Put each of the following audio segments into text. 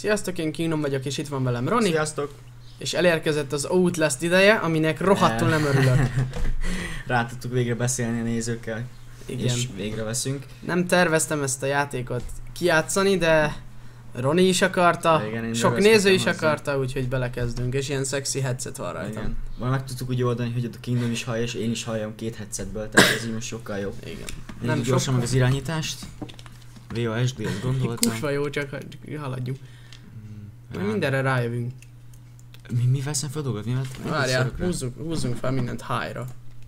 Sziasztok, én Kingdom vagyok, és itt van velem Roni. Sziasztok! És elérkezett az Outlast ideje, aminek rohadtul nem örülök. Rá tudtuk végre beszélni a nézőkkel. Igen. És végre veszünk. Nem terveztem ezt a játékot kijátszani, de Roni is akarta, Igen, sok néző is akarta, úgyhogy belekezdünk, és ilyen szexi headset van rajtam. Igen. Majd meg tudtuk úgy oldani, hogy a Kingdom is hallja, és én is halljam két headsetből, tehát ez így most sokkal jobb. Igen. Nem gyorsan sokkal. meg az irányítást. VASD-t gondoltam. Kurva jó, csak haladjunk. Majd mindenre rájövünk. Mi veszem fel dolgot? Mi Várjál, húzzunk fel mindent high-ra.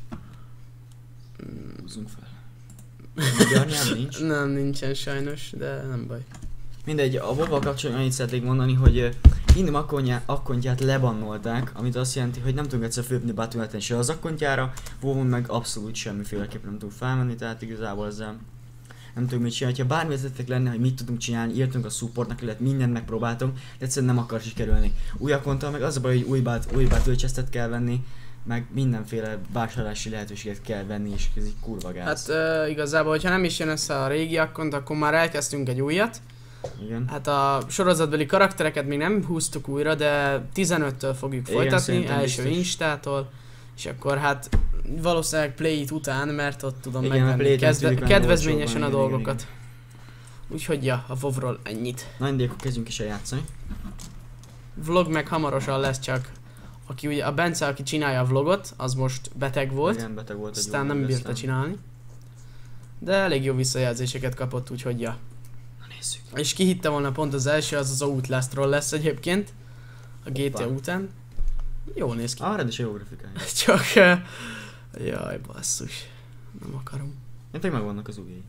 Húzzunk fel. Magyar nyelv nincs? Nem, nincsen sajnos, de nem baj. Mindegy, a WoW-val kapcsolatban annyit szeretnék mondani, hogy Kingdom akkontját lebannolták, amit azt jelenti, hogy nem tudunk egyszer fölépni Battle.net-en se az akkontjára, WoW-on meg abszolút semmiféleképpen nem tudunk felmenni, tehát igazából ezzel nem tudunk mit csinálni. Ha bármi ötletek lenne, hogy mit tudunk csinálni, írtunk a supportnak, illetve mindent megpróbáltunk, de egyszerűen nem akar sikerülni. Új akkonttal meg az a baj, hogy új battle chestet kell venni, meg mindenféle vásárlási lehetőséget kell venni, és ez így kurva gáz. Hát igazából, hogyha nem is jön össze a régi akkont, akkor már elkezdtünk egy újat. Igen. Hát a sorozatbeli karaktereket még nem húztuk újra, de 15-től fogjuk folytatni, első biztos. Instától. És akkor hát valószínűleg Play It után, mert ott tudom Igen, megvenni kedvezményesen a olcsóbban, dolgokat. Úgyhogy ja, a WoW-ról ennyit. Na mindegy, akkor kezdjünk is el játszani. Vlog meg hamarosan lesz, csak aki ugye, a Bence, aki csinálja a vlogot, az most beteg volt. Igen, beteg volt, Aztán nem bírta csinálni. De elég jó visszajelzéseket kapott, úgyhogy ja. Na nézzük. És ki hitte volna, pont az első az Outlastról lesz egyébként. A GTA után. Jól néz ki. Arra is jó grafikája. Csak... jaj, basszus. Nem akarom. Én tényleg megvannak az ujjai.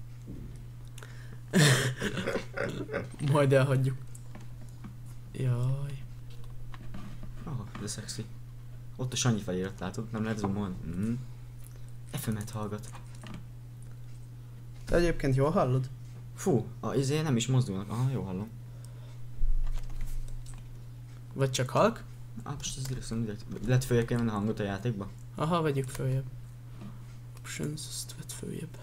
Majd elhagyjuk. Jaj. Aha, de szexi. Ott a Sanyi felirat, látod? Nem lehet zoomolni. FM-et hallgat. Te egyébként jól hallod? Fú, izé nem is mozdulnak. Aha, jó hallom. Vagy csak halk? Most ez direkt lehet följebb kell menni a hangot a játékba? Aha, vegyük följebb. Options, azt vedd följebb.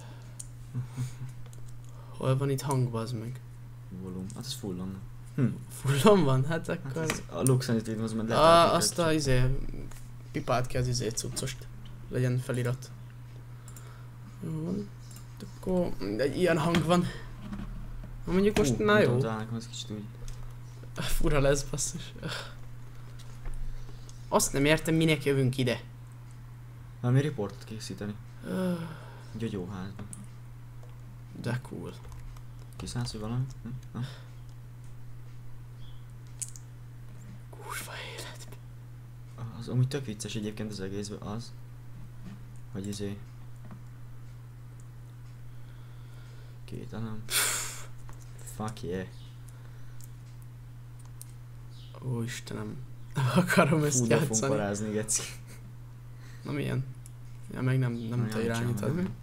Hol van itt hang, bazd meg? Volum. Hát ez fullon. Fullon van? Hát akkor... Hát a Lux Sanity az már lehet. Azt a pipált ki az cuccost. Legyen felirat. Jó van. Akkor egy ilyen hang van. Mondjuk most már jó. Nekem ez kicsit úgy. Fura lesz, basszus. Azt nem értem, minek jövünk ide. Valami riportot készíteni. Gyógyóházban. De cool. Kiszállsz, hogy valami? Kurva élet. Az amúgy tök vicces egyébként az egészben az, hogy izé... Kételem. Fuck yeah. Ó, Istenem. Nem akarom ezt Fú, de fogunk játszani. parázni, geci. Na milyen? Ja, meg nem te irányítod mi?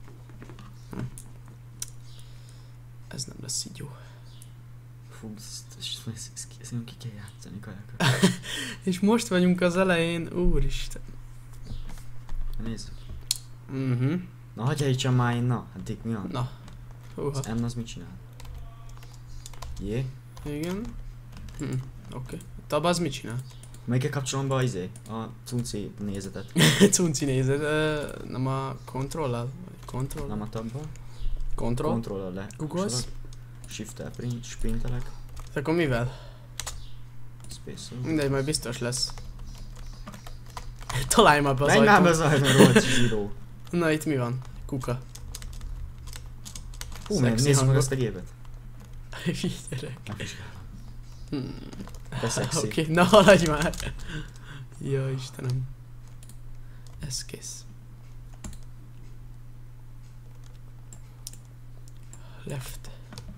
Ez nem lesz így jó. Fú, ezt ki kell játszani, kajákkal. És most vagyunk az elején, úristen. Nézzük. Na hagyjál már én, na, hát Dick, mi van? Na. Húha. Az M az mit csinál? Jé? Igen. Oké. Tab az mit csinál? Melyiket kapcsolom be a cunci nézetet? Cunci nézed, nem a control-lal? Control? Nem a tabban? Control? Control-lal le. Googolsz? Shift-tel sprintelek. Akkor mivel? Space-ol. Mindegy, majd biztos lesz. Találj már be az menj már be ajtón. az ajtón, rohadt zsíró. Na itt mi van? Kuka. Hú, nézzük meg hangok. ezt a gépet. Gyerek. Nem vizsgálom. De szexi. Oké, na haladj már. Jó Istenem. Ez kész. Left.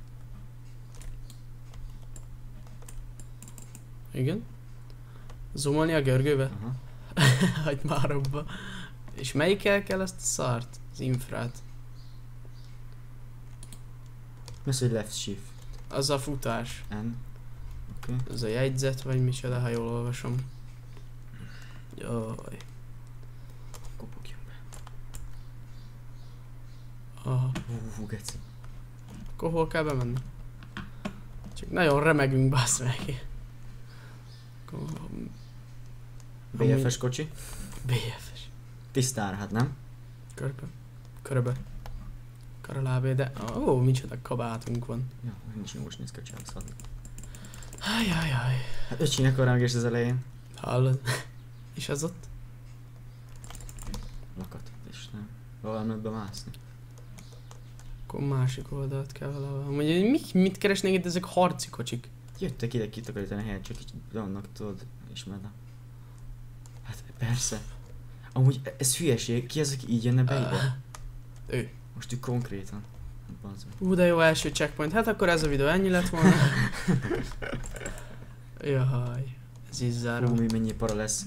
Igen? Zoomolni a görgőbe? Aha. Hagyd már abba. És melyikkel kell ezt a szart? Az infrát. Mi az, hogy left shift? Az a futás. N. Oké. Ez a jegyzet, vagy micsoda, ha jól olvasom. Jaj. Kopogjunk be. Aha. Geci. Akkor hol kell bemenni? Csak nagyon remegünk, bassz meg. BFS kocsi. BFS. Tisztára, hát nem? Körbe. Karalábé, de... Ó, micsoda kabátunk van. Ja, nincs most néz ki a császat. Ajajaj. Hát öcsinek a rágés az elején. Hallod? És az ott? Lakat, és nem. Valamit bemászni. Akkor másik oldalt kell valahol. Mondja, mit keresnék itt ezek harci kocsik? Jöttek ide kitakarítani a helyet, csak így vannak, tudod, ismered. Hát persze. Amúgy ez hülyeség, ki az, aki így jönne be ide? Ő. Most ő konkrétan. Bazd meg. De jó első checkpoint. Hát akkor ez a videó ennyi lett volna. Jaj. Ez is záró. Hú, mennyi para lesz.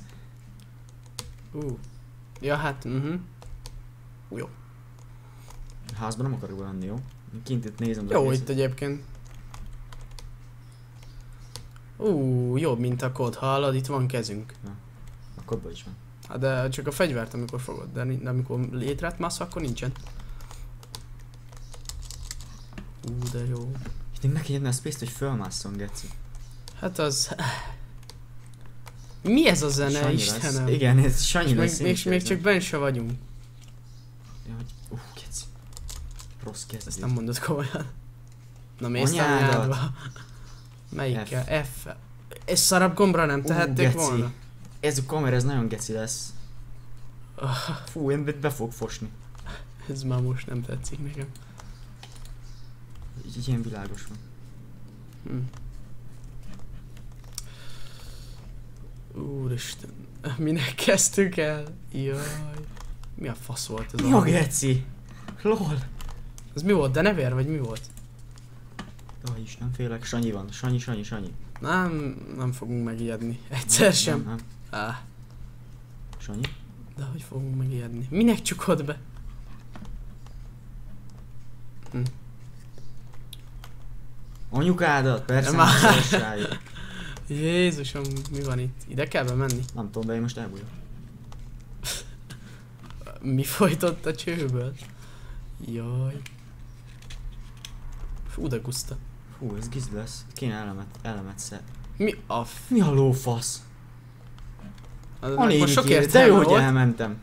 Ja hát, Jó. Házban nem akarok lenni, jó? Kint itt nézem. Jó itt egyébként. Jobb mint a kod, hallod? Itt van kezünk. A kodban is van. Hát de csak a fegyvert amikor fogod, de amikor létrát mász, akkor nincsen. De jó. Itt még neki jönne a space-t, hogy fölmásszon, geci. Hát az... Mi ez a zene, Sanyi Istenem? lesz. Igen, ez Sanyi lesz. Még csak benn se vagyunk. Ja, hogy... geci. Rossz kezdő. Ezt nem mondod komolyan. Na mész Anyádat. anyádba. Melyikkel? F. És szarabb gombra nem tehették geci. volna? Ez a kamera, ez nagyon geci lesz. Fú, én be fog fosni. Ez már most nem tetszik nekem. Így ilyen világos van. Úristen. Minek kezdtük el? Jaj. Mi a fasz volt ez? Mi a geci? Lol. Ez mi volt? Denevér vagy mi volt? Jaj, is nem félek. Sanyi van. Sanyi. Nem fogunk megijedni. Egyszer sem. Nem. Sanyi? De hogy fogunk megijedni? Minek csukod be? Anyukádat, persze Nem nem áll. szorossájuk. Jézusom, mi van itt? Ide kell bemenni? Nem tudom, de én most elbújok. Mi folytott a csőből? Jaj. Fú, de guszta. Hú, ez gizd lesz. Kéne elemet szed. Mi a Mi a lófasz? Akkor sok de jó, értelme hogy volt. elmentem.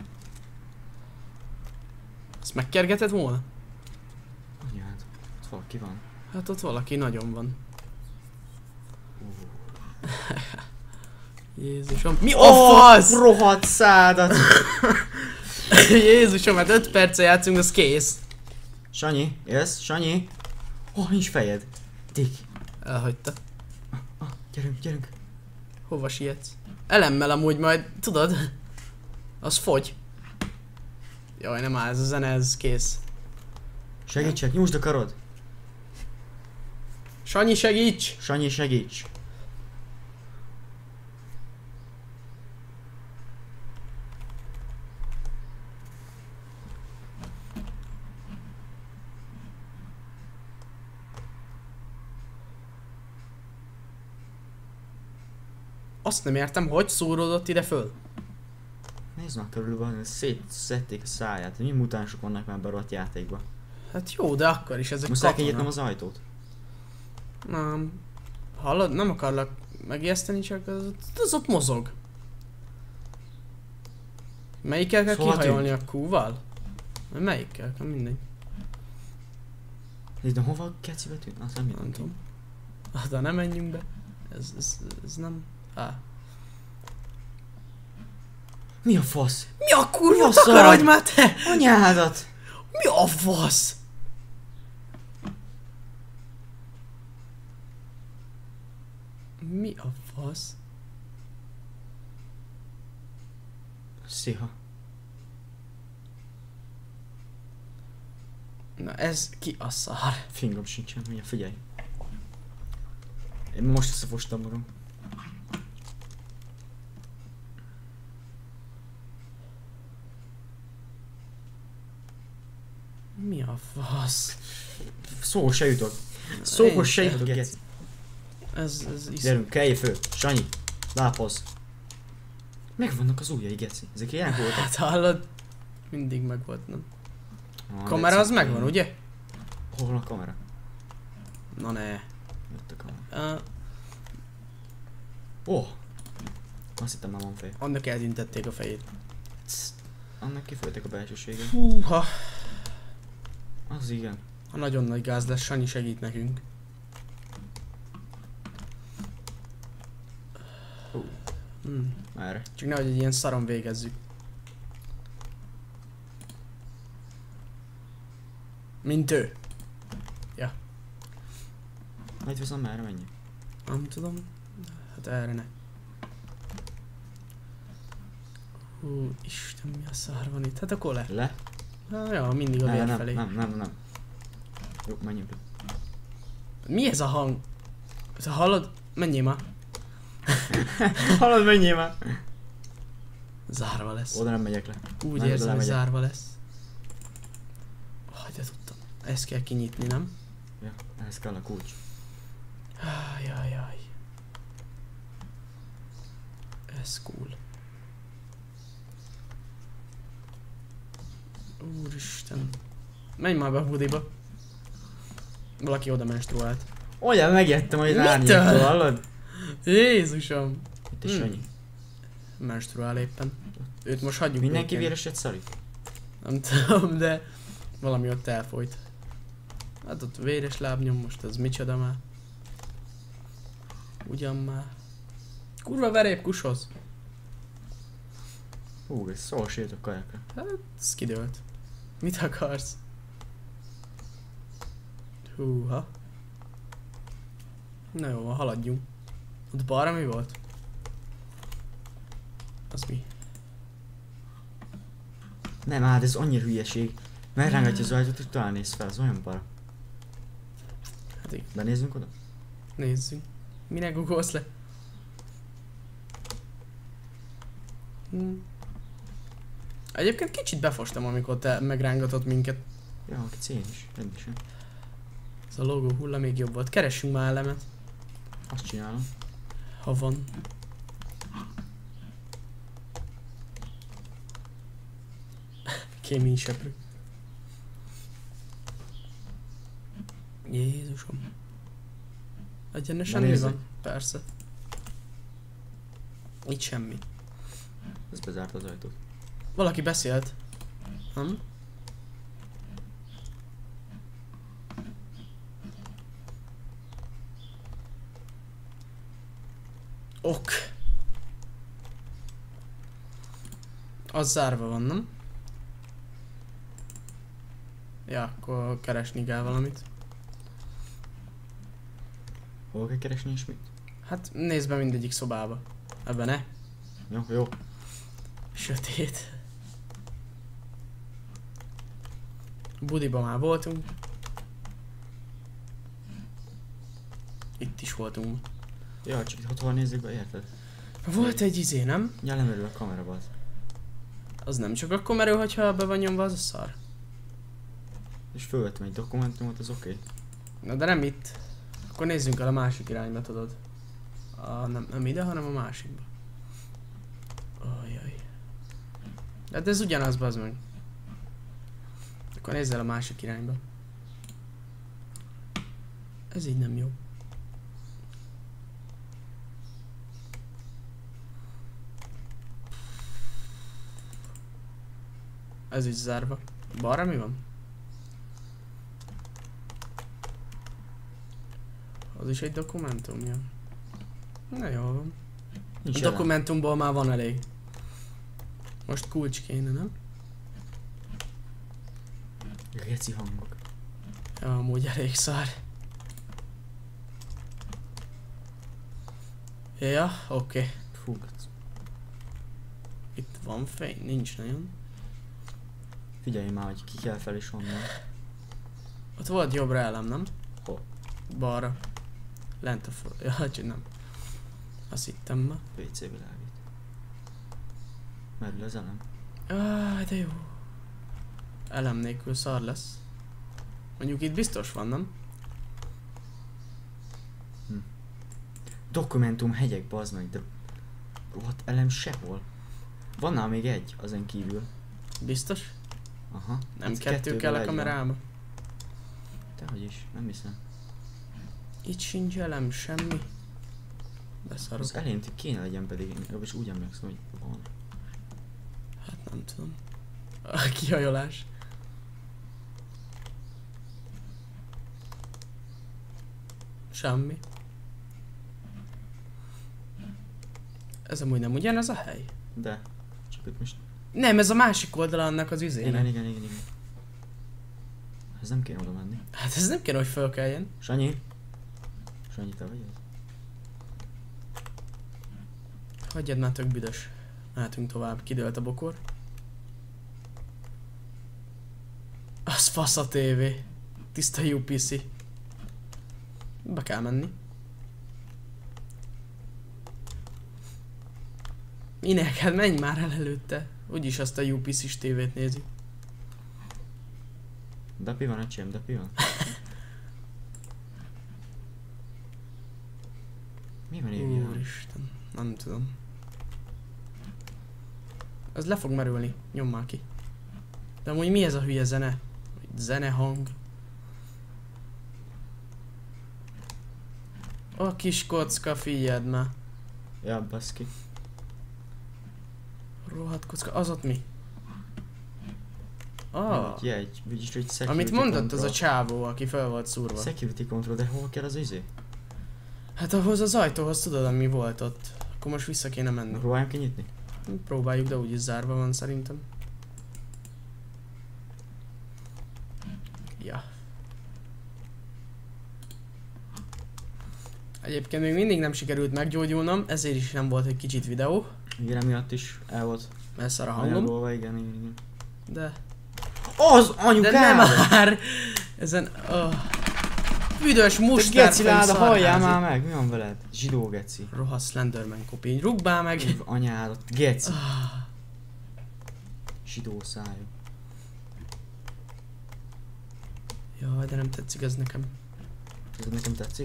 Ezt megkergetett volna? Anyád, ott valaki van. Hát ott valaki nagyon van. Jézusom. Mi a fasz? Rohadt szádat! Jézusom, hát 5 perce játszunk, az kész. Sanyi, jössz? Sanyi? Nincs fejed. Dick. Elhagyta. Gyerünk. Hova sietsz? Elemmel amúgy majd, tudod? Az fogy. Jaj, nem áll ez a zene, ez kész. Segítsek, nyújtsd a karod. Sanyi, segíts! Sanyi, segíts. Azt nem értem, hogy szóródott ide föl. Nézd már körülbelül, szétszedték a száját. Mi mutánsok vannak már berohadt játékba. Hát jó, de akkor is ezek Most el kell katonák. nyitnom az ajtót. Nem. Hallod? Nem akarlak megijeszteni, csak az ott mozog. Melyikkel kell Szóval kihajolni, a Q-val? Melyikkel? Nem mindegy. Nézd, de hova a kecibe tűnt? Azt nem Nem tudom. tudom. De nem menjünk be. Ez nem... Mi a fasz? Mi a kurva? Mi a szar? Takarodj már te! Anyádat! Mi a fasz? Mi a fasz? Szia. Na ez ki a szar? Fingom sincsen, mindjárt figyelj. Én most összefostam magam. Mi a fasz? Szóhoz se jutok. Szóhoz se Én jutok, sem. geci. Ez Gyerünk, kelj föl. Sanyi, lápozz. Megvannak az ujjai, geci. Ezek ilyenek voltak. Hát hallod? Mindig megvolt, nem? Ah, Kamera az megvan, ugye? Hol van a kamera? Na ne. Jött a kamera. Uh, Oh, Azt hittem már van fej. Annak eltüntették a fejét. Annak kiföltek a belsősége. Húha. Az igen. Ha nagyon nagy gáz lesz, Sanyi segít nekünk. Merre? Csak nehogy egy ilyen szaron végezzük. Mint ő. Ja, Majd viszont merre menjünk? nem tudom. Hát erre ne. Hú, Isten, mi a szar van itt? Hát akkor le. Le? Ja, mindig a vér Nem, felé. nem. Jó, menjünk le. Mi ez a hang? Te hallod? Menjél már. Hallod, menjél már! Zárva lesz. Oda nem megyek le. Úgy Nem, érzem, oda hogy megyek. zárva lesz. De tudtam. Ezt kell kinyitni, nem? Ja, ehhez kell a kulcs. Jaj. Ez cool. Úristen. Menj már be a budiba. Valaki oda menstruált. Olyan megettem, hogy Mitől? árnyéktól, hallod? Jézusom. Itt is Sanyi. Menstruál éppen. Őt most hagyjuk Mindenki békén. véreset szarik? Nem tudom, de valami ott elfolyt. Hát ott véres lábnyom, most az micsoda már. Ugyan már. Kurva verép kushoz. Hú, ez szól sét a kajakra. Hát, ez kidőlt. Mit akarsz? Húha. Na jó, van, haladjunk. Ott balra mi volt? Az mi? Nem, hát ez annyira hülyeség. Megrángatja az ajtót, és talán néz fel, az olyan para. Hát így, Benézzünk oda? nézzünk. Minek ugolsz le? Egyébként kicsit befostam, amikor te megrángatott minket. Ja, kicsz én is, rendesen. Ez a logó hulla még jobb volt. Keressünk már elemet, Azt csinálom. ha van. Kéményseprő. Jézusom. Egyenesen mi nézzük. van? Persze. Itt semmi. Ez bezárt az ajtót. Valaki beszélt. Nem? Ok. Az zárva van, nem? Ja, akkor keresni kell valamit. Hol kell keresni és mit? Hát nézd be mindegyik szobába. Ebben ne? Jó. Sötét. Budiba már voltunk. Itt is voltunk. Ja, csak itt hol nézzük be, érted? Volt egy izé, nem? Ja, lemerül a kamera, az. Az nem csak akkor merül, hogyha be van nyomva, az a szar. És fölvettem egy dokumentumot, az oké. Na de nem itt. Akkor nézzünk el a másik irányba, tudod. Nem ide, hanem a másikba. Ajaj. De ez ugyanaz, bazd meg. Akkor nézz el a másik irányba. Ez így nem jó. Ez is zárva. Balra mi van? Az is egy dokumentum, ja. Na jól van. Nincs A jelen. dokumentumból már van elég. Most kulcs kéne, nem? Geci hangok. Ja, amúgy elég szár. Ja, oké. Fú, geci. Itt van fény? Nincs nagyon. Figyelj már, hogy ki kell fel és honnan. Ott volt jobbra elem, nem? Hol? Balra. Lent a ja, csak nem. Azt hittem ma. WC világít. Merül az elem. De jó. Elem nélkül szar lesz. Mondjuk itt biztos van, nem? Dokumentum hegyek, bazd meg, de... Rohadt elem sehol. Van nála még egy, azen kívül. Biztos? Aha. Nem Hát kettő kettőből kell a egy van. kamerába? Dehogy is, nem hiszem. Itt sincs elem, semmi. Beszarok. Az elején kéne legyen pedig, én legalábbis úgy emlékszem, hogy van. Hát nem tudom. A kihajolás. Semmi. Ez amúgy nem ugyanaz a hely? De, csak itt most... Nem, ez a másik oldala annak az üzének. Igen. Ez nem kéne oda menni. Hát ez nem kéne, hogy fölkeljen. Sanyi? Sanyi, te vagy ez? Hagyjad már, tök büdös. Mehetünk tovább, kidőlt a bokor. Az fasz a tévé. Tiszta UPC. Be kell menni. Minek? Hát menj már el előtte. Úgyis azt a UPC-s tévét nézi. Dapi van, öcsém, dapi van. Mi van írja? Úristen, nem tudom. Ez le fog merülni, nyom már ki. De amúgy mi ez a hülye zene? Zenehang. A kis kocka, figyeld már. Ja, baszki. Rohadt kocka, az ott mi? Ah, Jegy, vagyis egy security amit mondott control. az a csávó, aki fel volt szúrva. Security control, de hol kell az izé? Hát ahhoz az ajtóhoz tudod, ami volt ott. Akkor most vissza kéne menni. Próbáljam kinyitni? Próbáljuk, de úgyis zárva van szerintem. Ja. Egyébként még mindig nem sikerült meggyógyulnom, ezért is nem volt egy kicsit videó. Igen, emiatt is el volt. Mert szar a hangom. Anyagolva, igen. De... Az De anyukám! nem már! Ezen... Büdös Te mustár geci láda, halljál már meg! Mi van veled? Zsidó geci. Rohadt Slenderman kopény. Rúgbál meg! Úr, anyádat, geci. Zsidó szájú. Jaj, de nem tetszik ez nekem. Ez nekem tetszik?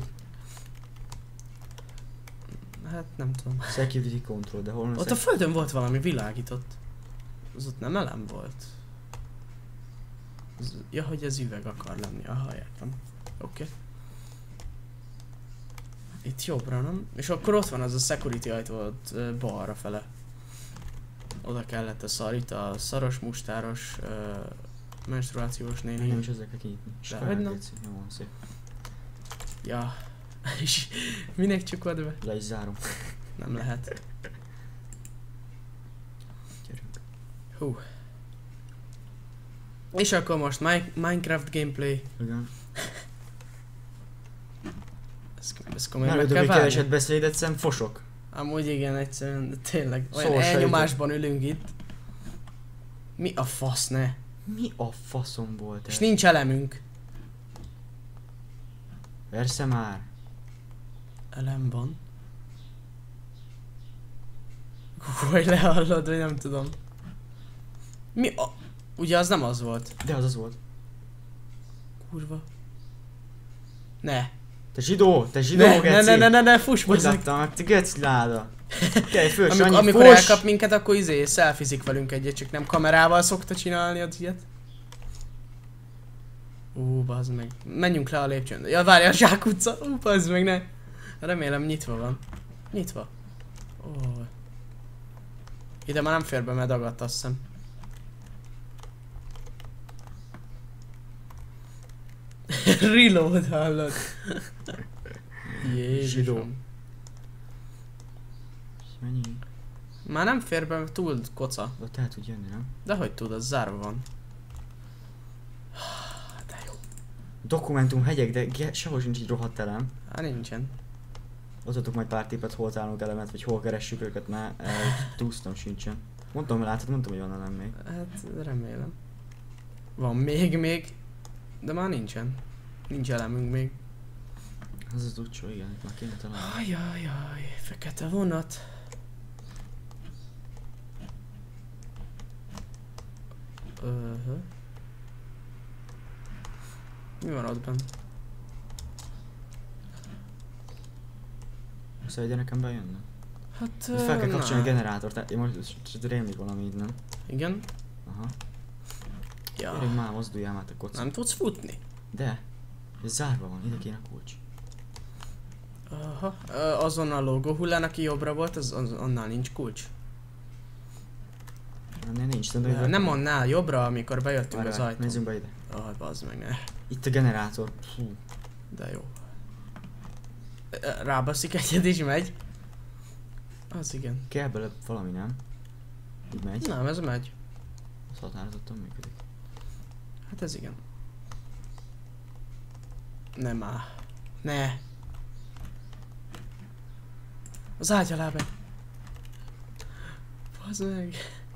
Hát nem tudom. Security control, de hol Ott a földön volt valami világított. Az ott nem elem volt. Ja, hogy ez üveg akar lenni. Aha, értem. Oké. Itt jobbra, nem? És akkor ott van az a security ajtó ott balra fele. Oda kellett a szar, itt a szaros, mustáros, menstruációs néni. Engem is ezzel kell kinyitni. Dehogy nem. Geci, jó van, szép. Ja. És minek csukod be? Le is zárom. Nem lehet. Gyerünk. Hú. És akkor most Minecraft gameplay. Igen. Ez komolyan Nem meg tudom, kell hogy keveset várni? beszélj, de egyszerűen fosok. Amúgy igen, egyszerűen, de tényleg. Olyan Szó se elnyomásban ülünk itt. Mi a fasz, ne? Mi a faszom volt ez? És nincs elemünk. Persze már. Elem van. Hogy lehallod, vagy nem tudom. Mi a... Ugye az nem az volt. De az volt. Kurva. Ne. Te zsidó geci! Ne, fuss Hogy meg. láttam meg, te geci láda! Kelj föl, Amikor, Sanyi, amikor fuss! elkap minket, akkor szelfizik velünk egyet, csak nem kamerával szokta csinálni az ilyet. Bazd meg. Menjünk le a lépcsőn. Ja, várj, a Zsák utca. Bazd meg, ne. Remélem nyitva van. Nyitva. Ide már nem fér be, mert dagadt, azt hiszem. Reload, hallod? Jézusom. Mennyi? Már nem fér be, túl koca. De te el tud jönni, nem? De hogy tud, az zárva van. De jó. Dokumentum hegyek, de sehol sincs így rohadt elem. Hát nincsen. Adhatok majd pár tippet, hol találunk elemet, vagy hol keressük őket, mert túsztam sincsen. Mondtam, hogy látod, mondtam, hogy van elem még. Hát remélem. Van még. De már nincsen. Nincs elemünk még. Az az utcsó, igen, itt már kéne találni. Ajajaj, fekete vonat. Mi van ott benn? Szóval ide nekem bejönne. Hát... Fel kell kapcsolni a na. generátort, én most rémlik valami így, nem? Igen? Aha. Ja. Gyerünk már, mozduljál már te koca. Nem tudsz futni? De, ez zárva van, ide kéne kulcs. Aha, azon a logóhullán, aki jobbra volt, annál nincs kulcs. Ennél nincs, de Nem annál, jobbra, amikor bejöttünk az ajtón. Nézzünk be ide. Bazd meg, ne. Itt a generátor. Hú. De jó. Rábaszik egyet is megy. Az igen. Kell bele valami, nem? Így megy. Nem, ez megy. Az határozottan működik. Hát ez igen. Nem áll. Ne. Az ágy alá megy. Bazd meg.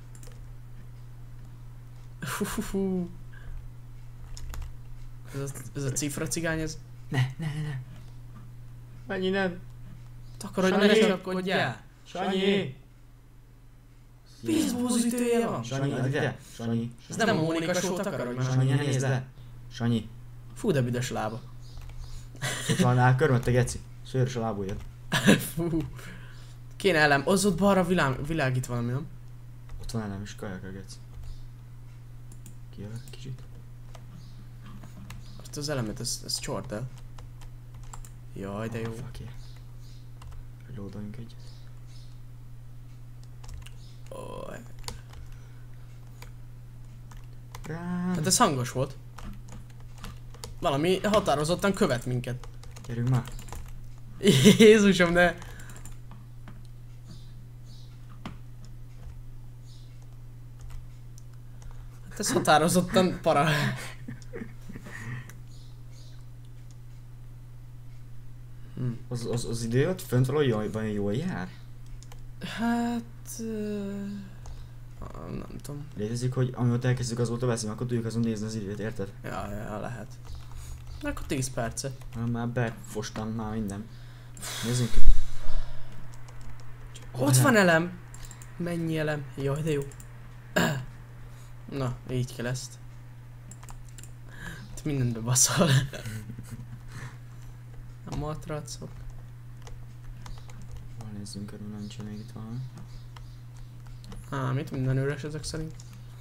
Hú. Ez a cifra cigány, ez... Ne. Annyi nem. Takarodj Sanyi! meg, csapkodjál! Sanyi! Vízbúzítője van! Sanyi, add ide! Sanyi! Ez nem a Mónika show, takarodj meg! Sanyi, ne nézd le! Sanyi! Fú, de büdös lába. Ott van nál körmöt a geci. Szőrös a lábujjad. Fú. Kéne elem, az ott balra világít valami, nem? Ott van elem is, kajak a geci. Kijövök kicsit. Azt az elemet, ez csord el. Jaj, de jó. Fuck yeah. Reloadoljunk egyet. Oh. Rám. Hát ez hangos volt. Valami határozottan követ minket. Gyerünk már. Jézusom, de... Hát ez határozottan para. Az idő ott fönt valójában jól jár? Hát... nem tudom. Létezik, hogy amióta elkezdjük azóta veszünk, akkor tudjuk azon nézni az időt, érted? Ja, lehet. Akkor 10 percet. Már befostam már minden. Nézzünk. Ott van elem! Mennyi elem? Jaj, de jó. Na, így kell ezt. Itt mindent bebaszol. A matracok. Hol nézzünk körül, nincs még itt valami. Mit? Minden üres ezek szerint?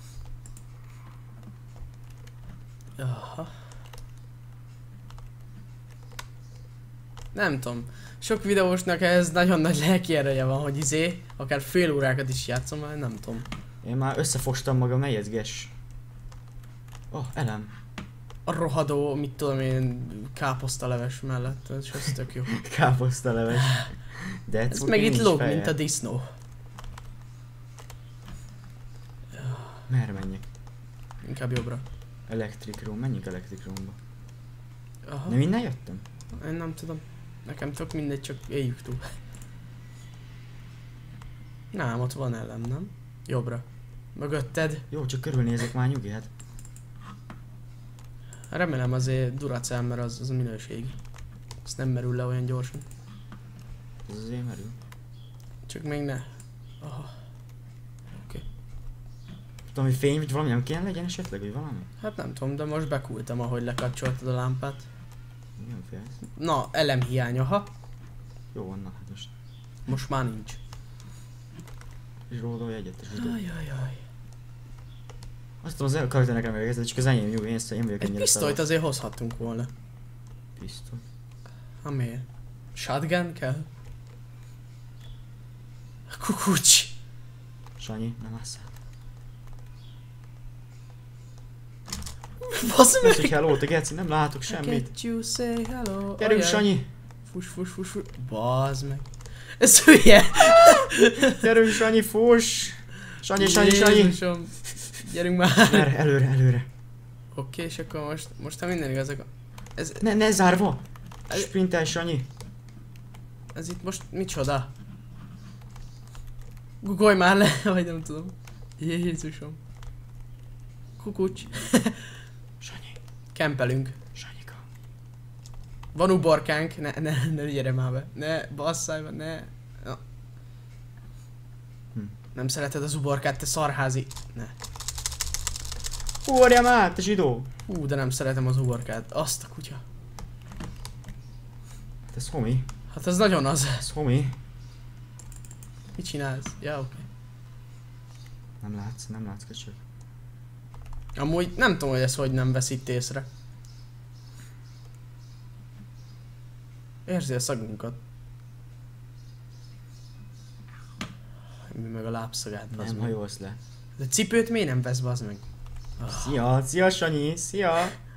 Aha. Nem tudom. Sok videósnak ez nagyon nagy lelki ereje van, hogy akár fél órákat is játszom, mert nem tudom. Én már összefostam magam, ne jegyzges. Oh, elem. A rohadó, mit tudom én, káposztaleves mellett, és ez tök jó. Káposztaleves. De ez meg itt lóg, mint a disznó. Merre menjek? Inkább jobbra. Electric room, menjünk electric roomba. Aha. Nem innen jöttem? Én nem tudom. Nekem tök mindegy, csak éljük túl. Nem, ott van ellen, nem? Jobbra. Mögötted. Jó, csak körülnézek már nyugi, hát. Remélem azért Duracell, mert az minőség. Azt nem merül le olyan gyorsan. Ez azért merül. Csak még ne. Aha. Tudom, hogy fény, vagy valami nem kéne legyen esetleg, vagy valami? Hát nem tudom, de most bekultam, ahogy lekapcsoltad a lámpát. Milyen félsz? Na, elem hiány, aha. Jó van, na, hát most. Most már nincs. És rólolj egyet, és videó. Ajajaj. Azt tudom, az el karakternek nem elkezdett, csak az enyém jó, én vagyok Egy ennyire pisztolyt azért hozhattunk volna. Pisztoly. Ha miért? Shotgun kell? Kukucs! Sanyi, nem ásszál. Basz Ez, meg! hogy hello, te geci, nem látok semmit. Can't you say hello? Gyerünk, Ajaj. Sanyi! Fus. Bazd meg. Ez hülye! Gyerünk, Sanyi, fuss! Sanyi! Jézusom. Gyerünk már! Merre, előre. Oké, és akkor most ha minden igaz, akkor... Ez Ne zárva! Sprintel, Sanyi! ez itt most micsoda? Guggolj már le, vagy nem tudom. Jézusom. Kukucs. Sanyi. Kempelünk. Sanyika. Van uborkánk, ne gyere már be. Ne, basszálj be, ne. Ja. Nem szereted az uborkát, te szarházi. Ne. Ugorjál már, te zsidó! De nem szeretem az uborkát. Azt a kutya. Hát ez homi. Hát ez nagyon az. Ez homi. Mit csinálsz? Ja, oké. Nem látsz köcsög. Amúgy nem tudom, hogy ez hogy nem vesz itt észre. Érzi a szagunkat. Mi meg a lábszagát, bazd Nem meg. hajolsz le. De cipőt miért nem vesz, bazd meg? Szia, szia Sanyi, szia!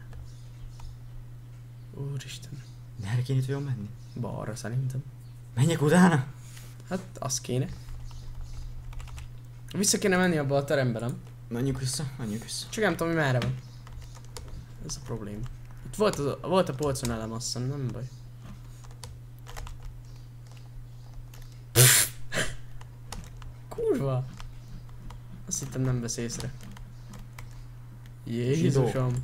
Úristen. Merre kéne itt vajon menni? Balra szerintem. Menjek utána? Hát, az kéne. Vissza kéne menni abba a terembe, nem? Menjünk vissza, menjünk vissza. Csak nem tudom, hogy merre van. Ez a probléma. Itt volt a polcon elem, azt hiszem, nem baj. Kurva! Azt hittem nem vesz észre. Jézusom.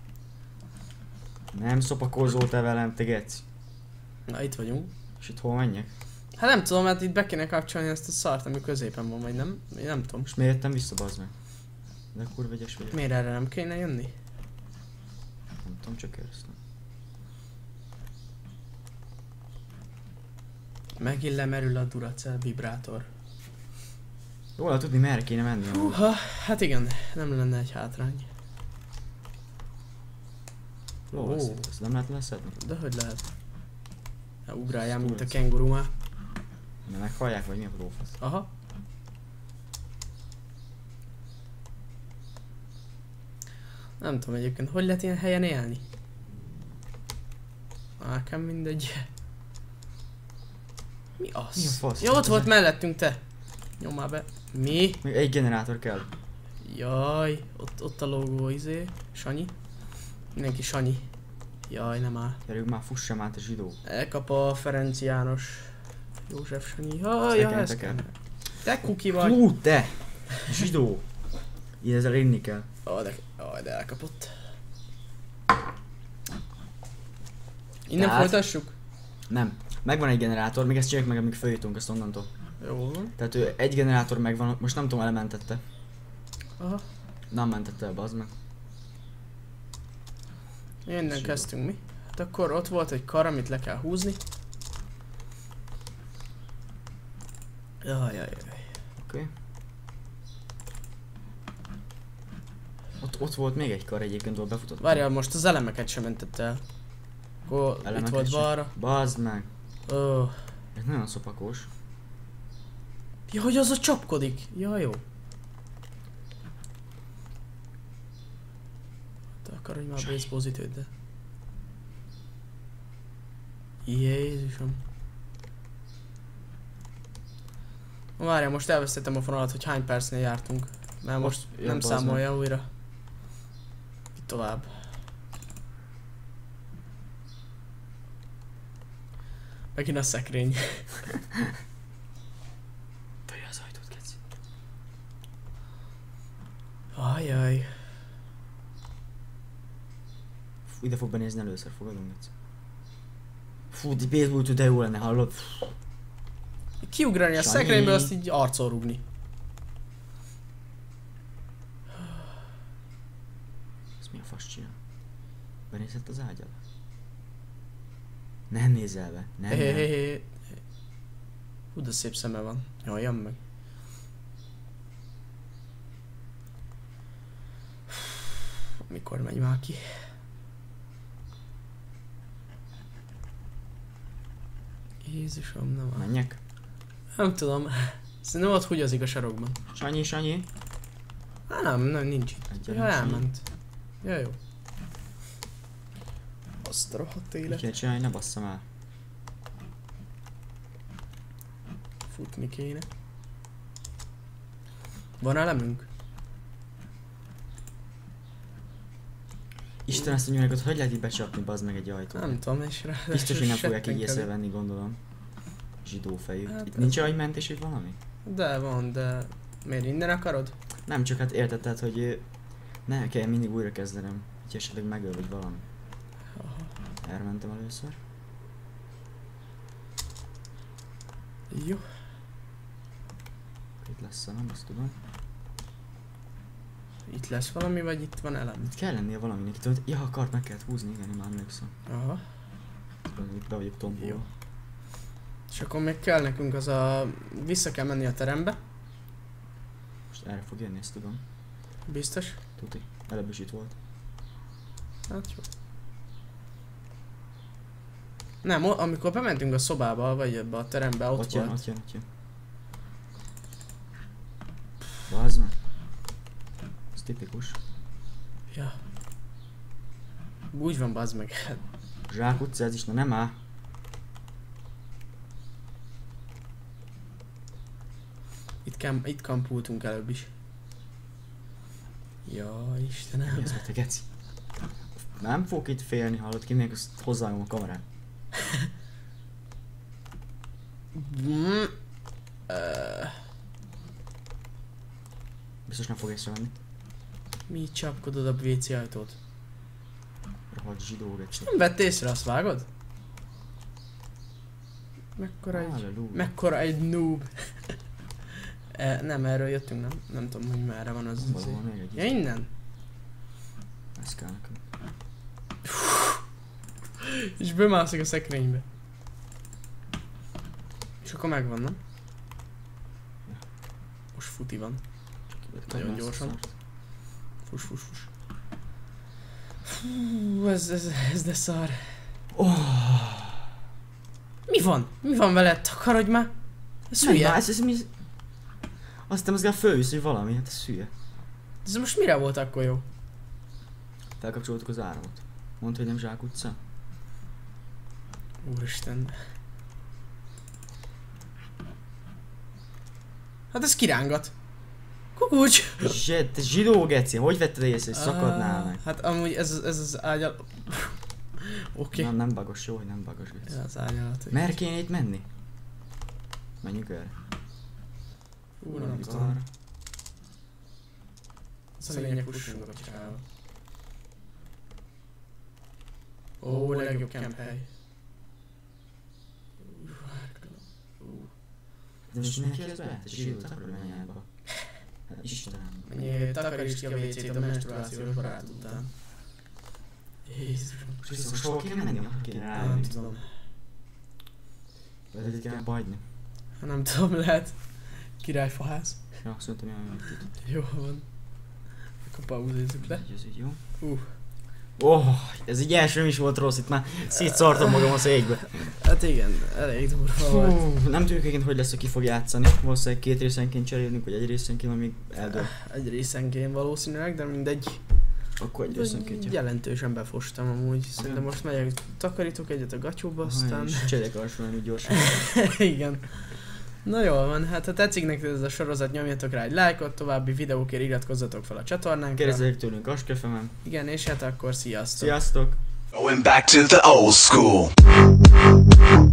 Nem szopakozol te velem, te geci. Na, itt vagyunk. És itt hol menjek? Hát nem tudom, hát itt be kéne kapcsolni ezt a szart, ami középen van, vagy nem? Én nem tudom. Most miért jöttem vissza, bazd meg? De kurva ügyes vagyok. Miért erre nem kéne jönni? Nem tudom, csak kérdeztem. Megint lemerül a Duracell vibrátor. Jól tudni, merre kéne menni. Húha, hát igen, nem lenne egy hátrány. Lóvasz, Ó. ezt nem lehet leszedni? De hogy lehet? Ja, ugráljál, mint a kenguru már. Nem meghallják, vagy mi a lófasz? Aha. Nem tudom egyébként, hogy lehet ilyen helyen élni? Nekem mindegy. Mi az? Mi a fasz? Ja, ott volt mellettünk te. Nyom már be. Mi? Még egy generátor kell. Jaj, ott a logó izé. Sanyi. Mindenki Sanyi. Jaj, nem áll. Gyerünk már, fussam át a zsidó. Elkap a Ferenc János. József Sanyi. Jaj, Ezt ja, nekem ez te kell. kell. Te kuki vagy. Hú, te! Zsidó! Így ezzel inni kell. De elkapott. Innen Tehát- folytassuk? Nem. Megvan egy generátor, még ezt csináljuk meg, amíg följutunk ezt onnantól. Jó van. Tehát ő egy generátor megvan, most nem tudom, elementette. Aha. Nem mentette el, bazd meg. Innen Zsidó. kezdtünk mi? Hát akkor ott volt egy kar, amit le kell húzni. Jaj. Oké. Ott volt még egy kar egyébként, ahol befutott. Várjál, most az elemeket sem mentett el. Akkor itt Elemeket volt sem. balra. Bazd meg. Oh. Ez nagyon szopakós. Ja, hogy az a csapkodik. Ja, jó. Te akar, hogy már Sanyi. baseball ütőd, de... Jézusom. Várjál, most elvesztettem a fonalat, hogy hány percnél jártunk. Mert most Ja, nem bazd meg. számolja újra. Itt tovább. Megint a szekrény. Tolja az ajtót, keci. Ajaj. Fú, ide fog benézni először, fogadom, keci. Fú, de baseball de jó lenne, hallod? Kiugrani a Sanyi. szekrénybe, azt így arcol rúgni. Ez mi a fasz csinál? Benézett az ágyába? Nem nézel be, nem. Hé. Hú, de szép szeme van. Nyolljam meg. Mikor megy már ki? Jézusom, nem áll. Menjek? Nem tudom. Szerintem ott húgyozik a sarokban. Sanyi. Nem, nincs itt. Egyelőre Ja, Sanyi. elment. Ja, jó. Azt a rohadt Mit élet. kéne csinálni, ne basszam el. Futni kéne. Van elemünk? Isten ezt a nyújjákat, hogy lehet így becsapni, bazd meg egy ajtót? Nem tudom, és rá... Biztos, hogy nem fogják így settenkedik. észrevenni, gondolom. Zsidó fejű. Hát Itt ez- nincs olyan mentés, vagy valami? De van, de... Miért innen akarod? Nem, csak hát érted, tehát, hogy ne kell mindig újra kezdenem. Hogy esetleg megöl, vagy valami. Aha. Erre mentem először. Jó. Itt lesz a nem, azt tudom. Itt lesz valami, vagy itt van elem? Itt kell lennie valaminek. Itt, ja, a kart meg kellett húzni, igen, én már emlékszem. Aha. Itt be vagyok tombolva. Jó. És akkor még kell nekünk az a... Vissza kell menni a terembe. Most erre fog jönni, ezt tudom. Biztos? Tuti. Előbb is itt volt. Hát jó. Nem, amikor bementünk a szobába, vagy ebbe a terembe, ott volt. Ott jön. Bazd meg. Ez tipikus. Ja. Úgy van, bazd meg. Zsák utca, ez is, na nem áll. Itt kampultunk előbb is. Ja, Istenem. Ez te geci. Nem fogok itt félni, hallod ki, még azt hozzágom a kamerát. Biztos nem fog észrevenni. Mi csapkodod a WC ajtót? Rohadt zsidó geci. Nem vett észre, azt vágod? Mekkora egy noob. Nem, erről jöttünk, nem? Nem tudom, hogy merre van az. Ja, innen? Ez kell nekünk. És bemászik a szekrénybe. És akkor megvan, nem? Most futi van. Nagyon gyorsan. Fus. Fú, ez de szar. Oh. Mi van? Mi van veled? Takarodj már! Ez hülye. Ez mi? Aztán mozgál följössz, hogy valami, hát ez hülye. Ez most mire volt akkor jó? Felkapcsoltuk az áramot. Mondd, hogy nem Zsák utca? Úristen. Hát ez kirángat. Kukucs! Te zsidó geci, hogy vetted észre, hogy szakadnál meg? Hát amúgy ez az ágyal... Oké. Nem bagos, jó, hogy nem bagos geci. Ez az ágyalat. Merre kéne itt menni? Menjünk erre. Nem tudom. Ez a lényeg, fussunk a csába. Ó, legjobb camphely. De most neki ez be? Te zsidó, takarodj, menj elba. Istenem. Menjél, takarítsd ki a WC-t a menstruációs barát után. Jézusom. Most hol kéne menni? Kéne rámenni. Nem tudom. Vagy itt kell hagyni. Nem tudom, lehet királyfaház. Ja, szerintem jön itt. Jó van. Akkor pauzézzuk le. Ez így jó. Ez így első is volt rossz, itt már szétszartam magam a székbe. Hát igen, elég durva volt. Nem tudjuk egyébként, hogy lesz, ki fog játszani. Valószínűleg 2 részenként cserélünk, vagy 1 részenként, amíg eldől. Egy részenként valószínűleg, de mindegy. Akkor 1 részenként, ja. Jelentősen befostam amúgy. Szerintem most megyek, takarítok egyet a gatyóba, aztán... És cserélek alsóan úgy gyorsan. Igen. Na jól van, hát ha tetszik nektek ez a sorozat, nyomjatok rá egy lájkot, további videókért iratkozzatok fel a csatornánkra. Kérdezzék tőlünk Askefemen. Igen, és hát akkor sziasztok! Sziasztok! Going back to the old school.